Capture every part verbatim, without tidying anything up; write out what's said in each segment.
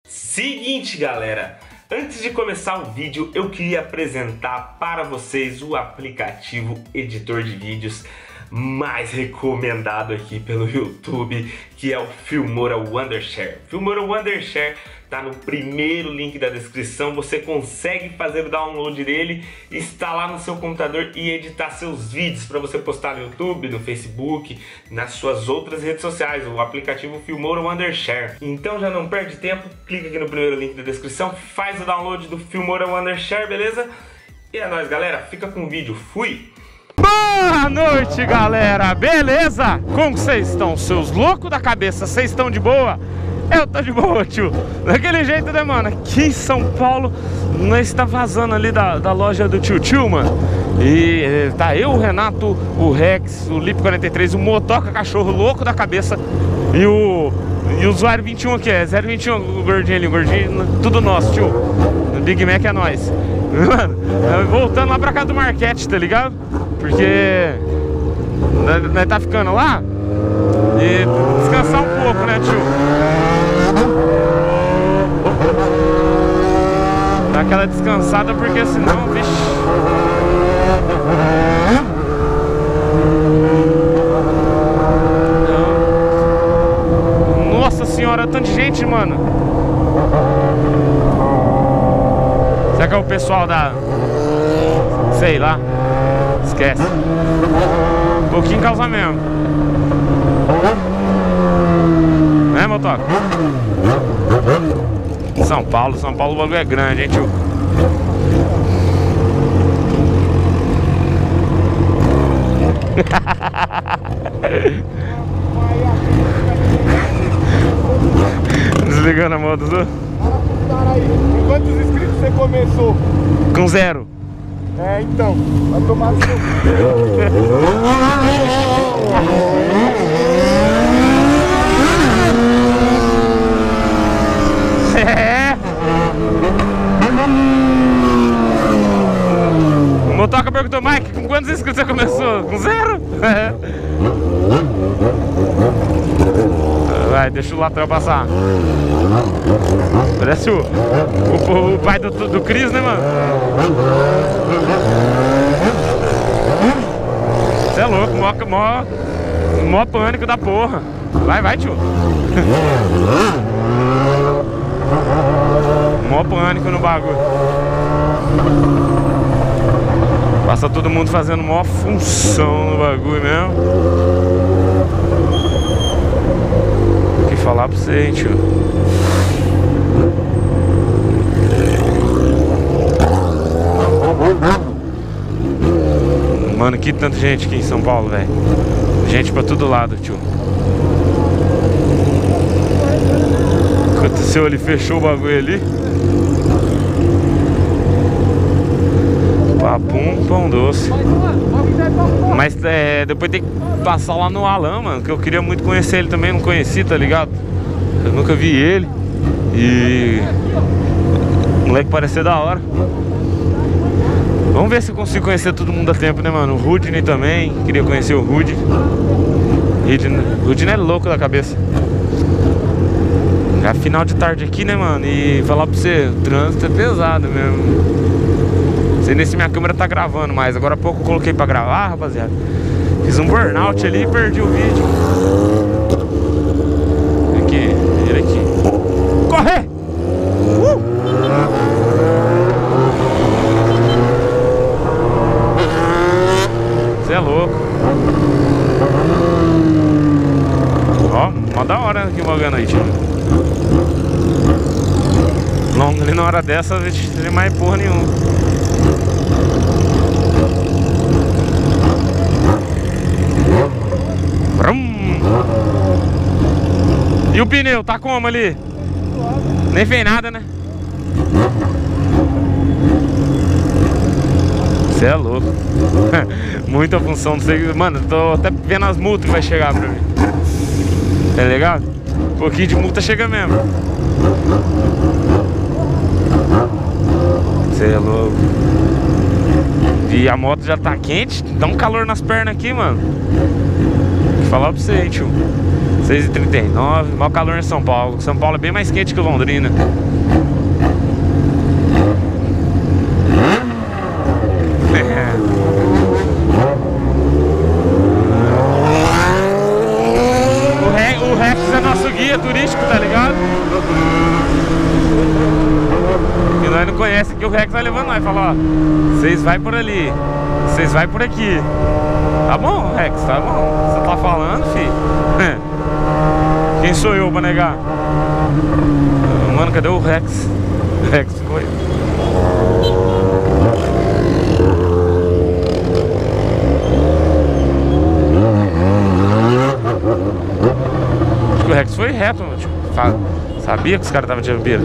Seguinte, galera, antes de começar o vídeo, eu queria apresentar para vocês o aplicativo editor de vídeos mais recomendado aqui pelo YouTube, que é o Filmora Wondershare. Filmora Wondershare tá no primeiro link da descrição. Você consegue fazer o download dele, instalar no seu computador e editar seus vídeos para você postar no YouTube, no Facebook, nas suas outras redes sociais. O aplicativo Filmora Wondershare. Então já não perde tempo, clica aqui no primeiro link da descrição, faz o download do Filmora Wondershare, beleza? E é nóis, galera, fica com o vídeo, fui! Boa noite, galera, beleza? Como vocês estão, seus loucos da cabeça? Vocês estão de boa? Eu tô de boa, tio. Daquele jeito, né, mano? Aqui em São Paulo, nós está vazando ali da, da loja do tio tio, mano. E eh, tá eu, o Renato, o Rex, o Lip quarenta e três, o Motoca Cachorro louco da cabeça e o, e o usuário vinte e um aqui, é zero vinte e um, o gordinho ali, o gordinho, tudo nosso, tio. O Big Mac é nós. Mano, voltando lá pra casa do Marquete, tá ligado? Porque nós, nós tá ficando lá e descansar um pouco, né, tio? Dá aquela descansada, porque senão, vixe. Nossa senhora, tanto de gente, mano. Será que é o pessoal da... sei lá. Esquece. Um pouquinho causa mesmo. Né, Motoca? São Paulo, São Paulo o bagulho é grande, hein, tio? Desligando a moto, viu? Com quantos inscritos você começou? Com zero. É, então, vai tomar seu... É. O Motoca perguntou, Mike, com quantos inscritos você começou? Com zero? É. Vai, deixa o latão passar. Parece o, o, o pai do, do Cris, né, mano? Você é louco, mó, mó, mó pânico da porra. Vai, vai, tio. Mó pânico no bagulho. Passa todo mundo fazendo mó função no bagulho mesmo. O que falar pra você, hein, tio? Mano, que tanta gente aqui em São Paulo, velho. Gente pra todo lado, tio. Aconteceu ali, fechou o bagulho ali. Papum, pão doce. Mas é, depois tem que passar lá no Alan, mano, que eu queria muito conhecer ele também, não conheci, tá ligado? Eu nunca vi ele. E... o moleque parece ser da hora. Vamos ver se eu consigo conhecer todo mundo a tempo, né, mano? O Rudney também, queria conhecer o Rudy. O Rudney é louco da cabeça. Já final de tarde aqui, né, mano? E falar pra você, o trânsito é pesado mesmo. Não sei nem se minha câmera tá gravando, mas agora há pouco eu coloquei pra gravar, rapaziada. Fiz um burnout ali e perdi o vídeo. Aqui, ele aqui. Corre! Uh! Você é louco. Ó, mó da hora aqui vagando aí, tio. Não, ali na hora dessa não tem mais porra nenhuma. Brum. E o pneu, tá como ali? Nem fez nada, né? Você é louco. Muita função, não sei. Mano, tô até vendo as multas que vai chegar pra mim. Tá ligado? Um pouquinho de multa chega mesmo. Você é louco. E a moto já tá quente, dá um calor nas pernas aqui, mano. Vou falar pra você, hein, tio. seis e trinta e nove, maior calor em São Paulo. São Paulo é bem mais quente que Londrina. O, Re o Rex é nosso guia turístico, tá ligado? E nós não conhecemos que o Rex vai levando nós. Fala, ó, vocês vai por ali, vocês vai por aqui. Tá bom, Rex, tá bom. Você tá falando, filho? Quem sou eu pra negar? Mano, cadê o Rex? O Rex foi. Acho que o Rex foi reto, tipo, sabia que os caras estavam de beira.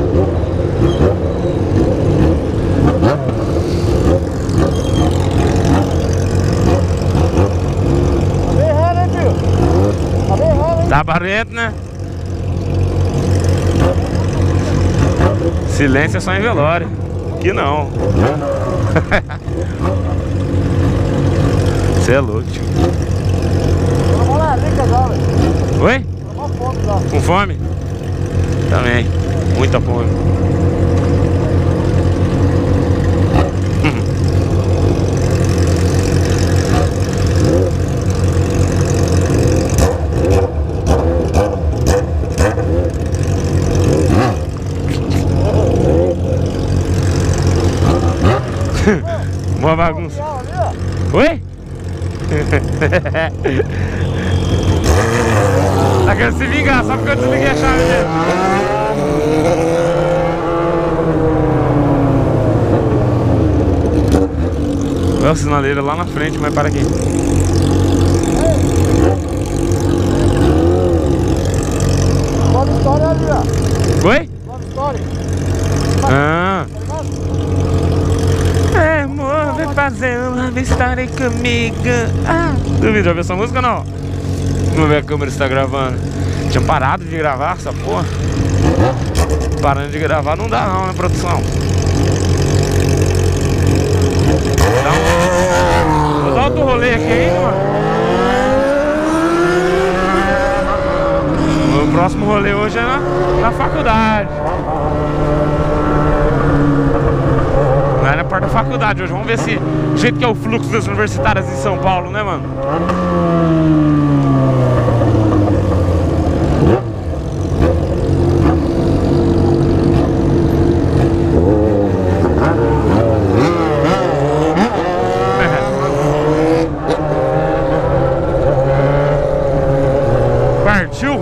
Tá barreto, né? Silêncio é só em velório. Aqui não. Você é louco, tio. Oi? Com fome? Também. Muita fome. Uma bagunça. Oi? Tá querendo se vingar só porque eu desliguei a chave dele. Olha a sinaleira lá na frente, mas para aqui. Nova história ali, ó. Oi? Nova história. Ah. É, amor, vem fazer uma história comigo. Ah. Duvido, já viu essa música ou não? Vamos ver a câmera está gravando. Tinha parado de gravar essa porra. Parando de gravar não dá não, né, produção? Então, vou dar outro rolê aqui, hein, mano. O próximo rolê hoje é na, na faculdade. Não é na porta da faculdade hoje. Vamos ver se o jeito que é o fluxo das universitárias em São Paulo, né, mano? Partiu?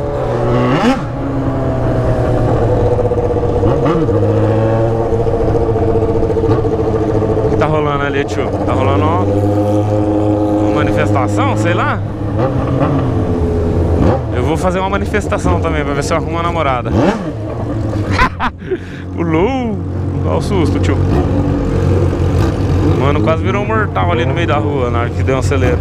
O que tá rolando ali, tio? Tá rolando uma, uma manifestação, sei lá. Eu vou fazer uma manifestação também pra ver se eu arrumo uma namorada. Pulou! Olha o susto, tio. Mano, quase virou um mortal ali no meio da rua na hora que deu um acelero.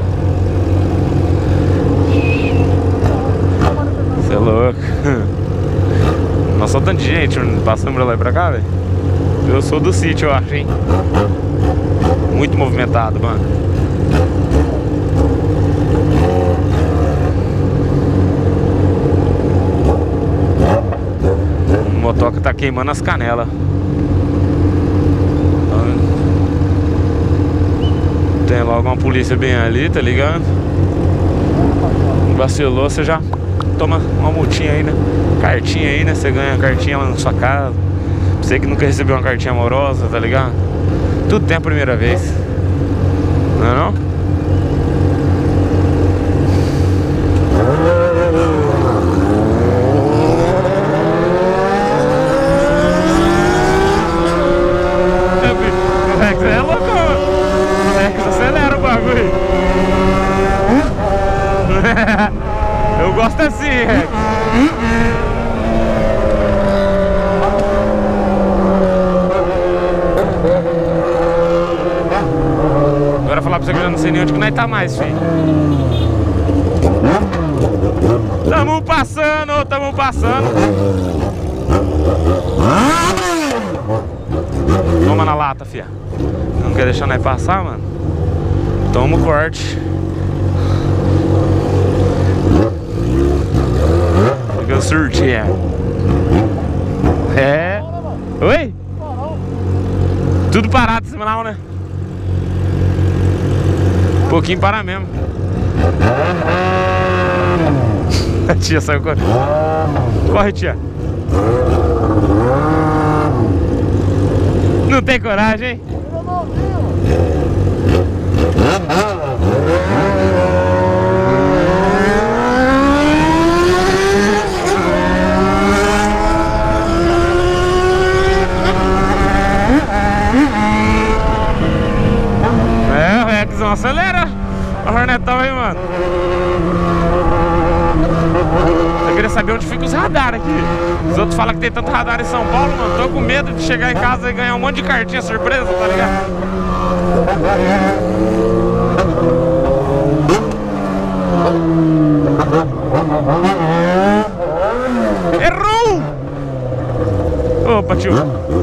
Você é louco. Nossa, olha tanto de gente passando pra lá e pra cá, velho. Eu sou do sítio, eu acho, hein. Muito movimentado, mano. O motoca tá queimando as canelas. Tem logo uma polícia bem ali, tá ligado? Vacilou, você já toma uma multinha aí, né? Cartinha aí, né? Você ganha cartinha lá na sua casa. Você que nunca recebeu uma cartinha amorosa, tá ligado? Tudo tem a primeira vez. Não é não? O Rex é louco, mano. O Rex acelera o bagulho. Eu gosto assim, Rex. Agora falar pra você que eu já não sei nem onde que nós tá mais, filho. Tamo passando, tamo passando. Toma na lata, fia. Não quer deixar nós passar, mano? Toma o corte. Vou surtir. É. Oi? Tudo parado esse canal, né? Um pouquinho para mesmo. A tia saiu correndo. Corre, tia. Não tem coragem, hein? É, o Rexão acelera. O Hornetão aí, mano. Eu queria saber onde fica os radar aqui. Os outros falam que tem tanto radar em São Paulo, mano. Tô com medo de chegar em casa e ganhar um monte de cartinha surpresa, tá ligado? Errou! Opa, tio.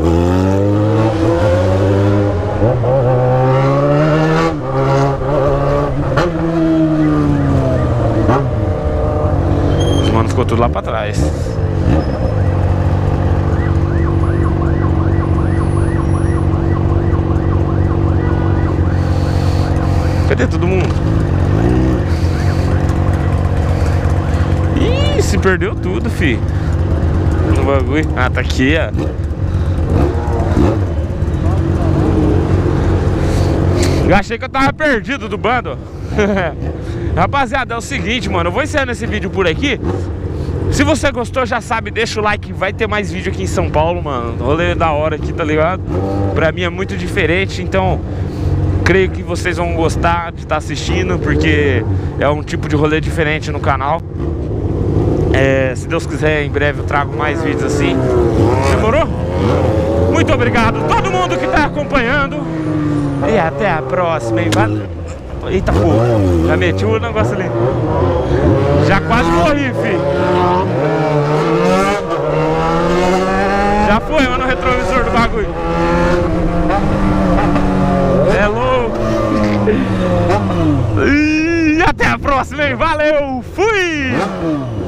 Os manos ficou tudo lá pra trás. Cadê todo mundo? Ih, se perdeu tudo, fi. No bagulho. Ah, tá aqui, ó. Eu achei que eu tava perdido do bando. Rapaziada, é o seguinte, mano. Eu vou encerrando esse vídeo por aqui. Se você gostou, já sabe, deixa o like. Vai ter mais vídeo aqui em São Paulo, mano. Rolê da hora aqui, tá ligado? Pra mim é muito diferente, então creio que vocês vão gostar de estar assistindo, porque é um tipo de rolê diferente no canal. É, se Deus quiser, em breve eu trago mais vídeos assim. Demorou? Muito obrigado a todo mundo que tá acompanhando. E até a próxima, hein? Valeu. Eita porra, já meti o negócio ali. Já quase morri, fi. Já foi, mano, no retrovisor do bagulho. É louco. E até a próxima, hein? Valeu, fui!